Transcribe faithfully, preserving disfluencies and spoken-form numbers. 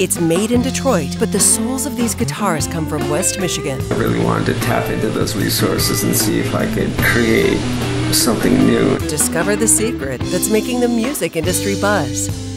It's made in Detroit, but the souls of these guitars come from West Michigan. I really wanted to tap into those resources and see if I could create something new. Discover the secret that's making the music industry buzz.